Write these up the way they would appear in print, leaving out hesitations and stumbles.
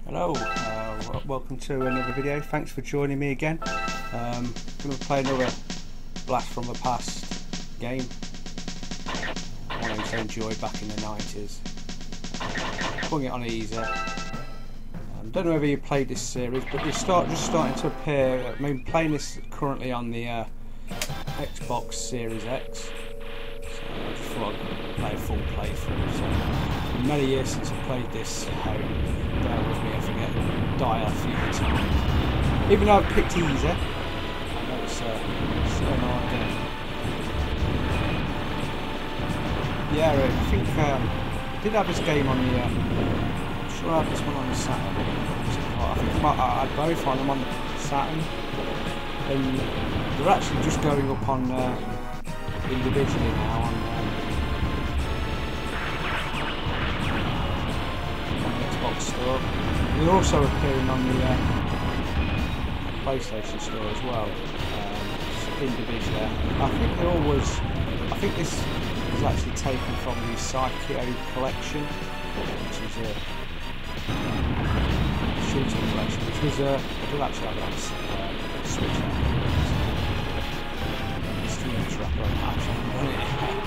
Hello, welcome to another video. Thanks for joining me again. I'm going to play another blast from the past game. One I used to enjoy back in the 90s. Putting it on easy. Don't know whether you played this series, but you're just starting to appear. I mean, playing this currently on the Xbox Series X. So I just thought I'd play a full playthrough. So many years since I played this. Bear with me if I get die a few times. Even though I've picked easy, I know it's so hard. Yeah, I think I did have this game on the. I'm sure I had this one on the Saturn. I think I'd both on them on the Saturn, and they're actually just going up on individually now on the Xbox store. They're also appearing on the PlayStation store as well, individually. I think this is actually taken from the Psikyo collection, which is a shooting collection, which was I do actually have it on Switch. Steam Trapper on actually.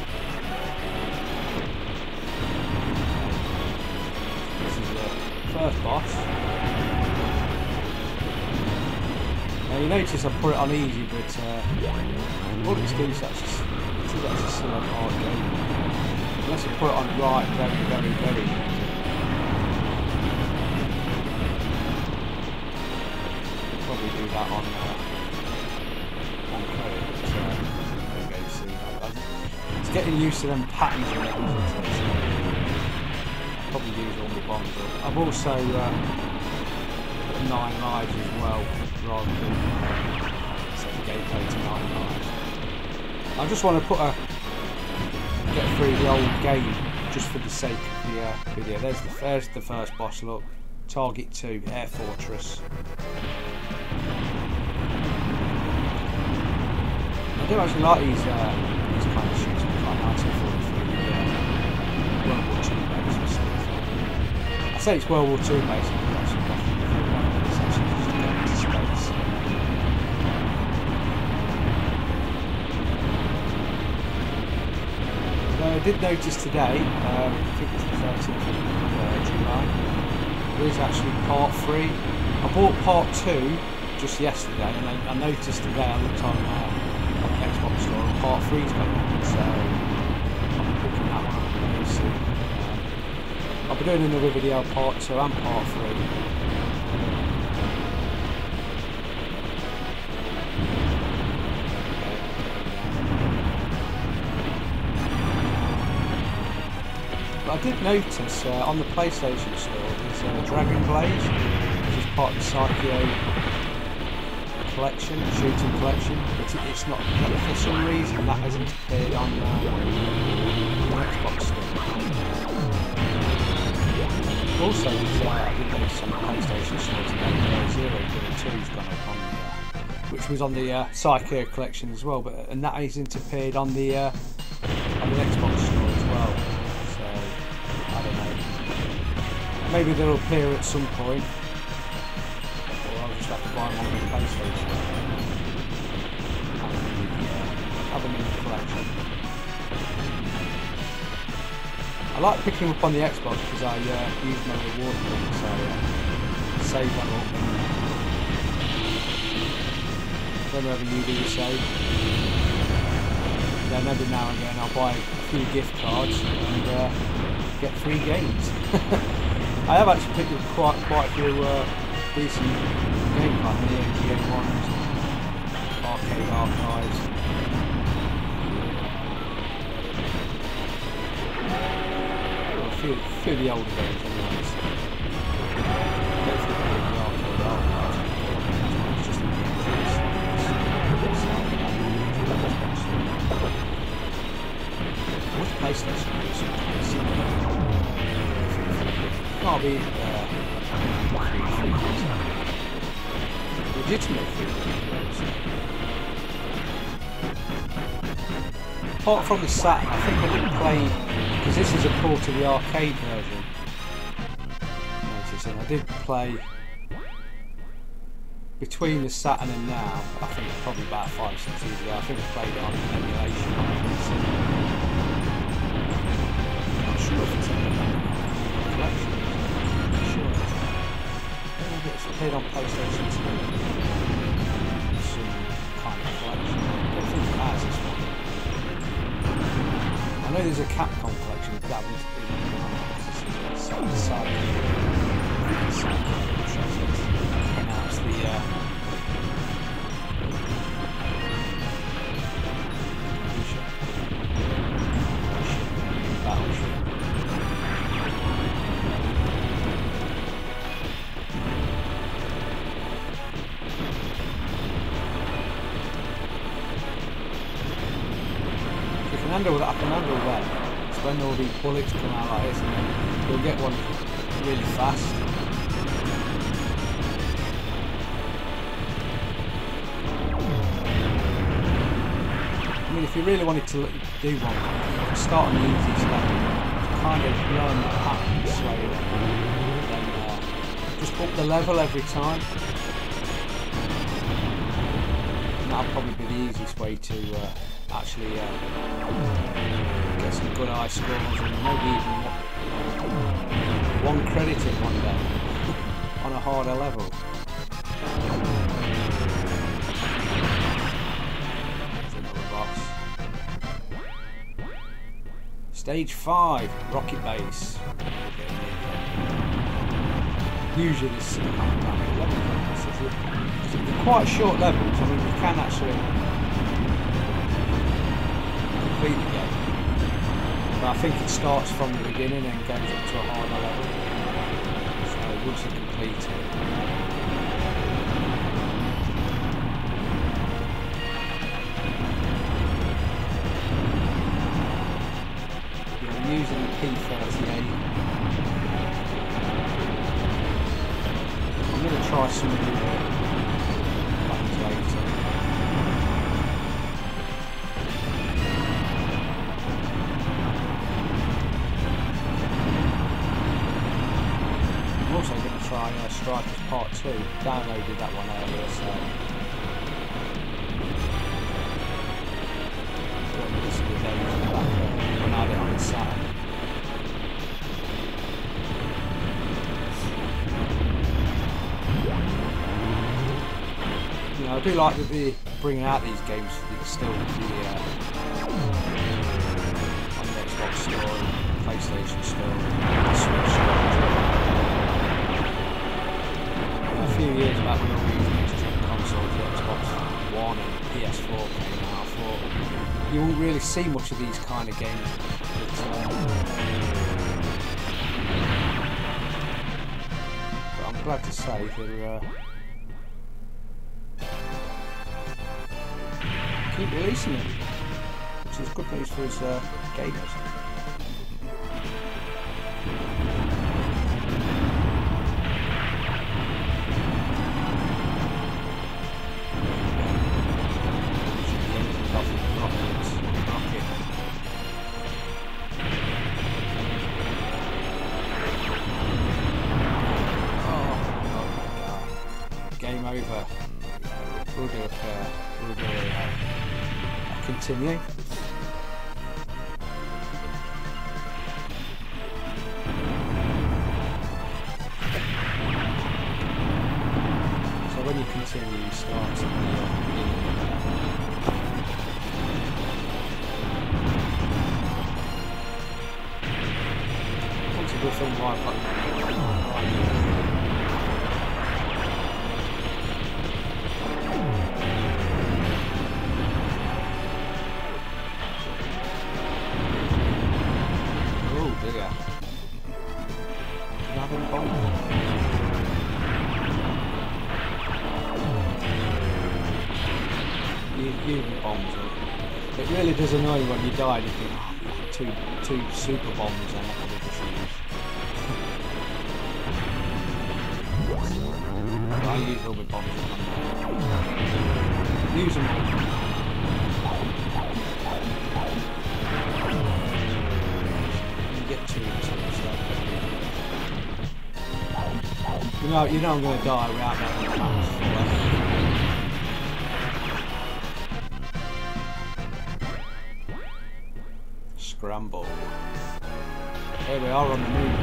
This is the first boss. Now you notice I put it on easy, but all it's doing is actually still a hard game. Unless you put it on right, very easy. Probably do that on code. So there you go. You see, it's getting used to them patterns and everything. So I'll probably use all the bombs up. I've also got 9 lives as well, rather than set the gameplay to 9 lives. I just want to get through the old game just for the sake of the video. There's the first boss. Look, Target 2, Air Fortress. I do actually like these kind of shooting quite nicely for World War II base stuff. I say it's World War II base, but it's actually just going into space. I did notice today, I think it's the 13th of July, there is actually part 3. I bought part 2 just yesterday, and I noticed today, I looked on the Xbox store, and part 3 is going on, so I'll be picking that one up very soon. I'll be doing another video of part 2 and part 3. But I did notice on the PlayStation store there's Dragon Blaze, which is part of the Psikyo collection, shooting collection, but it's not, for some reason that hasn't appeared on the Xbox store. Also, I did notice on the PlayStation store today, 002's gone up on the, which was on the Psikyo collection as well, and that hasn't appeared on the Xbox store as well. I don't know. Maybe they'll appear at some point, or I'll just have to buy them on the PlayStation. Have them in the collection. I like picking them up on the Xbox because I use my reward points, so save them up. I don't know whether you do the same. Then every now and again I'll buy a few gift cards and get free games. I have actually picked up quite a few decent games like the NGA ones, Arcade Archives. Well, a few of the older games anyways. Hopefully the Arcade Archives. It's just what's PlayStation? Can't be legitimate food. Apart from the Saturn, I think I didn't play, because this is a port of the arcade version. practice, and I did play between the Saturn and now. I think probably about 5 or 6 years ago. I think I played it on emulation on PC. I'm not sure if it's in the collection. I'm sure it is. I don't know if it's appeared on PlayStation 2. Some kind of collection. I don't think it has this one. I know there's a Capcom collection, but that one's side. And that's the battleship. You can handle that. I can handle that. It's when all these bullets come out like this, and then you'll get one really fast. I mean, if you really wanted to do one, you can start on the easiest level, kind of learn the pattern slowly, then just up the level every time. And that'll probably be the easiest way to actually get some good high scores, and maybe even one credit in one day on a harder level. Stage 5, Rocket Base. Usually this is quite short levels. I mean, you can actually complete the game, but I think it starts from the beginning and goes up to a harder level. So once you complete it, using the P38. I'm going to try some of the buttons later. I'm also going to try Strikers Part 2. Downloaded that one earlier, so this is the days back when I had it on the Saturn. I do like that they're bringing out these games still on the Xbox store, PlayStation store, Switch store. A few years back when we were using these two consoles, the Xbox One and PS4 came out, I thought you won't really see much of these kind of games. But I'm glad to say they're keep releasing it, which is good news for us gamers. Game over. We'll do a continue. So when you continue, you start at the beginning. That's a good thing why I've got using bombs. It really does annoy you when you die and you think, oh, two super bombs and I could have just used. I use all my bombs. Use them. You get two, so You know I'm going to die without knowing the maps. Scramble. Here we are on the move.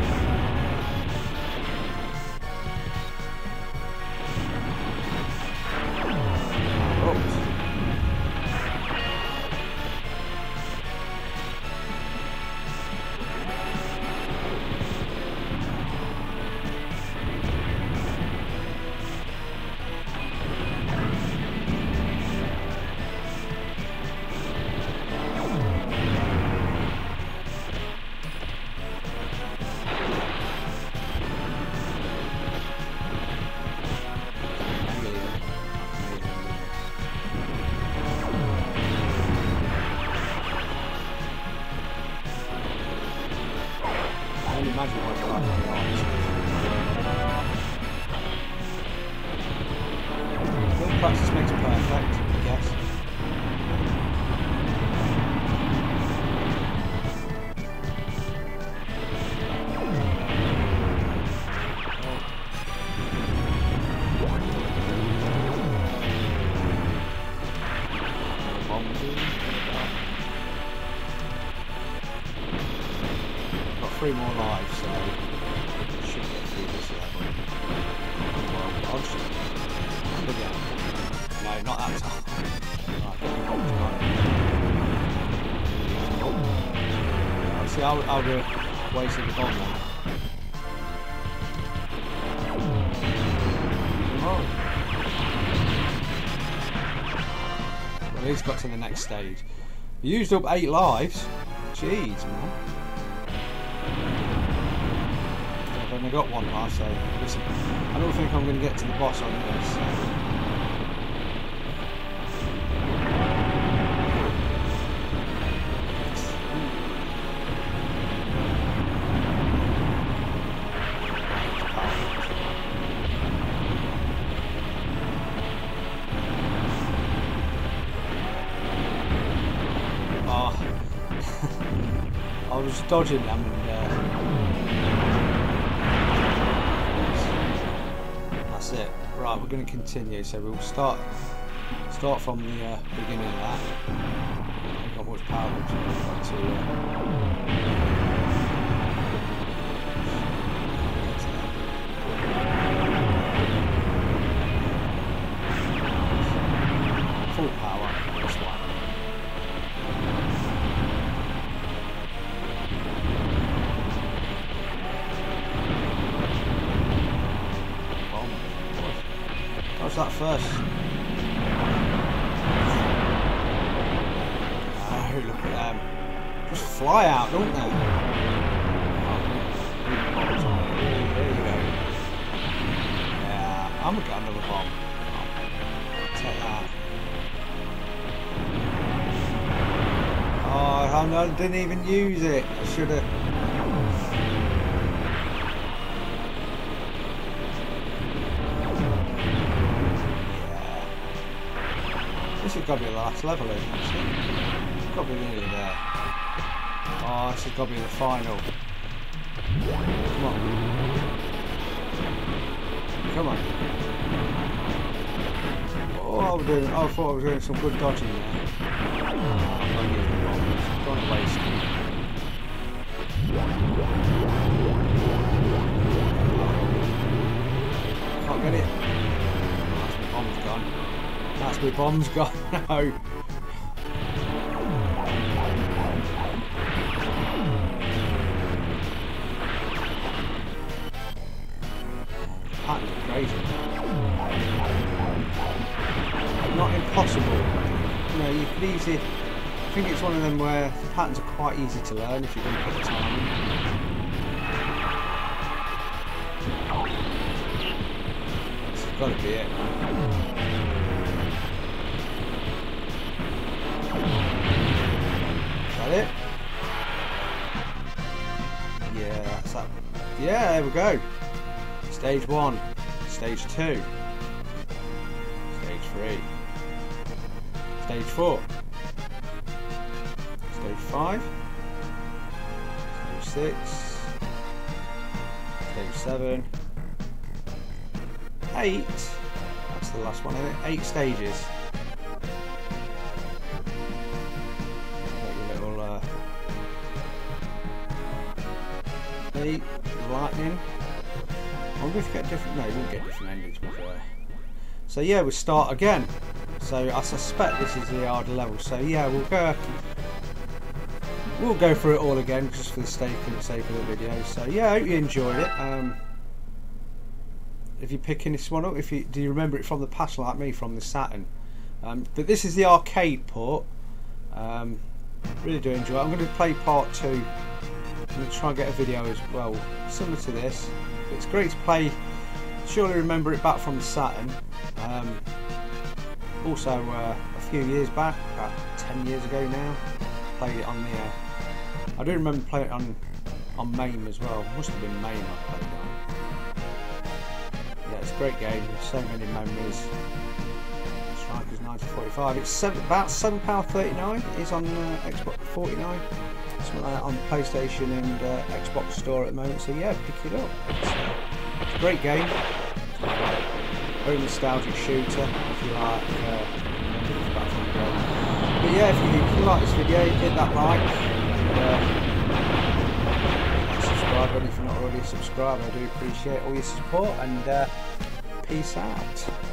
Oops. Imagine what it's like on the arms. Little practice makes perfect, I guess. Got 3 more lives, so should get through this level. Well, dodged. And again. No, not that time. Right, get the bombs gone. Oh. See, I would have wasted the bomb then. Oh. Well, he's got to the next stage. He used up 8 lives. Jeez, man. I've only got 1 life, so listen, I don't think I'm going to get to the boss on this. Oh, I was dodging them and that's it. Right, we're going to continue. So we'll start from the beginning of that. I've got much power to full power. This one. What's that first? Oh, look at them. Just fly out, don't they? There you go. Yeah, I'm gonna get another bomb. Take that. Oh, I didn't even use it. I should have. This has got to be the last level, isn't it? It's got to be nearly there. Oh, this has got to be the final. Come on. Come on. Oh, I thought I was doing some good dodging there. I'm going to use the bombs. Don't waste them. Can't get it. That's my bomb's gone. That's my bomb's gone. No. Patterns are crazy. Not impossible. You know, you could easily. I think it's one of them where the patterns are quite easy to learn if you're going to put the time in. It's got to be it. It? Yeah, that's that. Yeah, there we go. Stage 1, stage 2, stage 3, stage 4, stage 5, stage 6, stage 7, 8. That's the last one, isn't it? 8 stages. Make a little lightning. I wonder if you get different. No, you won't get different endings with So yeah, we'll start again. So I suspect this is the harder level. So yeah, we'll go through it all again just for the sake of the video. So yeah, I hope you enjoyed it. If you're picking this one up, do you remember it from the past like me from the Saturn? But this is the arcade port. Really do enjoy it. I'm going to play part 2. I'm going to try and get a video as well similar to this. It's great to play. Surely remember it back from the Saturn. Also a few years back, about 10 years ago now, played it on the I do remember playing it on MAME as well. Must have been MAME I played it on. Yeah, it's a great game. There's so many memories. Strikers 1945. It's about £7.39. It is on Xbox 49. Something like that on PlayStation and Xbox Store at the moment. So yeah, pick it up. It's a great game. Very nostalgic shooter if you like. But yeah, if you like this video, hit that like and subscribe. And if you're not already subscribed, I do appreciate all your support. And peace out.